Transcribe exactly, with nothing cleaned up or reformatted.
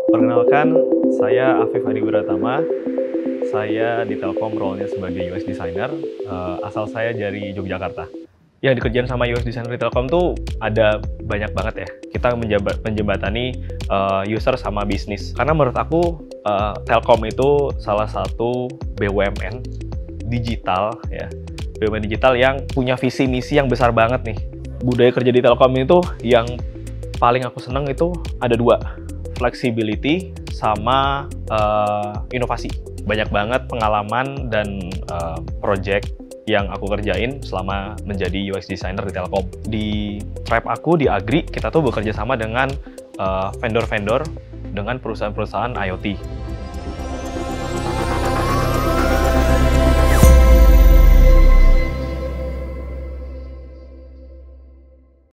Perkenalkan, saya Afif Adi Wiratama. Saya di Telkom role-nya sebagai U X designer. Uh, asal saya dari Yogyakarta. Yang dikerjain sama U X designer di Telkom tuh ada banyak banget ya. Kita menjabat, menjembatani uh, user sama bisnis. Karena menurut aku uh, Telkom itu salah satu B U M N digital ya. B U M N digital yang punya visi misi yang besar banget nih. Budaya kerja di Telkom itu yang paling aku seneng itu ada dua, flexibility sama uh, inovasi. Banyak banget pengalaman dan uh, project yang aku kerjain selama menjadi U X designer di Telkom. Di tribe aku di Agri, kita tuh bekerja sama dengan vendor-vendor uh, dengan perusahaan-perusahaan I O T.